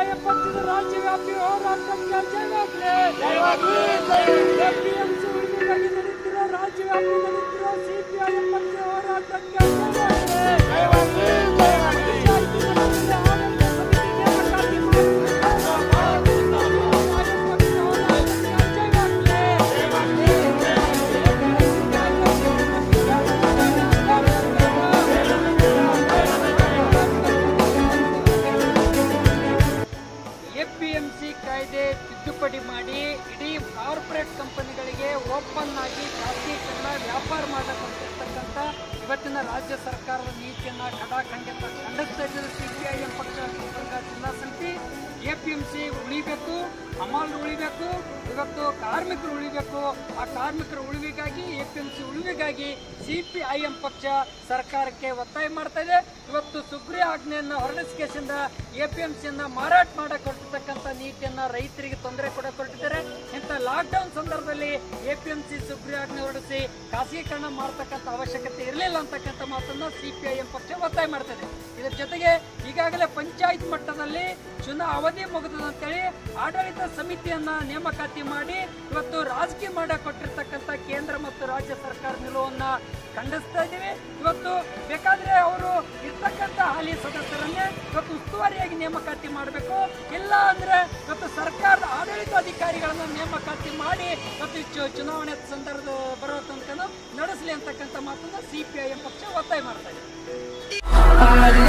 CPIM ಪಕ್ಷದ ರಾಜ್ಯವ್ಯಾಪಿ ಹೋರಾಟಕ್ಕೆ ಎಪಿಎಂಸಿ ಉಳಿವಿಗಾಗಿ ನಡೆಯುತ್ತಿರುವ ರಾಜ್ಯವ್ಯಾಪಿ ನಡೆಯುತ್ತಿರುವ ಸಿಪಿಐಎಂ ಪಕ್ಷ ಹೋರಾಟಕ್ಕೆ ಎಪಿಎಂಸಿ ಕಾಯ್ದೆ ತಿದ್ದುಪಡಿ ಮಾಡಿ ಇಡೀ ಕಾರ್ಪೊರೇಟ್ ಕಂಪನಿಗಳಿಗೆ ಓಪನ್ ಆಗಿ ಖಾಸಗೀಕರಣ ವ್ಯಾಪಾರ ಮಾಡಕೊಂಡಿರ್ತಕ್ಕಂಥ ಇವತ್ತಿನ ರಾಜ್ಯ ಸರ್ಕಾರದ ನೀತಿಯನ್ನು ಖಂಡಿಸ್ತಾ ಇದ್ದ ಸಿಪಿಐಎಂ ಪಕ್ಷ ಜಿಲ್ಲಾ ಸಮಿತಿ ಎಪಿಎಂಸಿ ಉಳಿಬೇಕು, ಹಮಾಲ್ ಉಳಿಬೇಕು, ಇವತ್ತು ಕಾರ್ಮಿಕರು ಉಳಿಬೇಕು. ಆ ಕಾರ್ಮಿಕರ ಉಳಿವಿಗಾಗಿ ಎಪಿಎಂಸಿ ಉಳಿವಿಗಾಗಿ ಸಿಪಿಐಎಂ ಪಕ್ಷ ಸರ್ಕಾರಕ್ಕೆ ಒತ್ತಾಯ ಮಾಡ್ತಾ ಇದೆ. ಇವತ್ತು ಸುಗ್ರೀವ ಆಜ್ಞೆಯನ್ನು ಹೊರಡಿಸಿಕೆಯಿಂದ ಎಪಿಎಂಸಿಯನ್ನ ಮಾರಾಟ ಮಾಡಕೊಟ್ಟಿರ್ತಕ್ಕಂಥ ನೀತಿಯನ್ನ ರೈತರಿಗೆ ತೊಂದರೆ ಕೊಟ್ಟಿದ್ದಾರೆ. ಇಂಥ ಲಾಕ್ಡೌನ್ ಸಂದರ್ಭದಲ್ಲಿ ಎಪಿಎಂಸಿ ಸುಗ್ರೀವ ಆಜ್ಞೆ ಹೊರಡಿಸಿ ಖಾಸಗೀಕರಣ ಮಾಡತಕ್ಕಂಥ ಅವಶ್ಯಕತೆ ಇರಲಿಲ್ಲ ಅಂತಕ್ಕಂಥ ಮಾತನ್ನ ಸಿಪಿಐಎಂ ಪಕ್ಷ ಒತ್ತಾಯ ಮಾಡ್ತದೆ. ಇದರ ಜೊತೆಗೆ ಈಗಾಗಲೇ ಪಂಚಾಯತ್ ಮಟ್ಟದಲ್ಲಿ ಅವಧಿ ಮುಗಿದಂತೇಳಿ ಆಡಳಿತ ಸಮಿತಿಯನ್ನ ನೇಮಕಾತಿ ಮಾಡಿ ಇವತ್ತು ರಾಜಕೀಯ ಮಾಡಕೊಟ್ಟಿರ್ತಕ್ಕಂಥ ಕೇಂದ್ರ ಮತ್ತು ರಾಜ್ಯ ಸರ್ಕಾರ ನಿಲುವನ್ನ ಖಂಡಿಸ್ತಾ ಇದ್ದೀವಿ. ಇವತ್ತು ಬೇಕಾದ್ರೆ ಅವರು ಇರ್ತಕ್ಕಂಥ ಹಾಲಿ ಸದಸ್ಯರನ್ನೇ ಇವತ್ತು ಉಸ್ತುವಾರಿಯಾಗಿ ನೇಮಕಾತಿ ಮಾಡಬೇಕು, ಇಲ್ಲ ಅಂದ್ರೆ ಇವತ್ತು ಸರ್ಕಾರದ ಆಡಳಿತಾಧಿಕಾರಿಗಳನ್ನ ನೇಮಕಾತಿ ಮಾಡಿ ಇವತ್ತು ಚುನಾವಣೆ ಸಂದರ್ಭ ಬರೋ ತನಕ ನಡೆಸಲಿ ಅಂತಕ್ಕಂಥ ಮಾತನ್ನ ಸಿಪಿಐಎಂ ಪಕ್ಷ ಒತ್ತಾಯ ಮಾಡ್ತಾ ಇದೆ.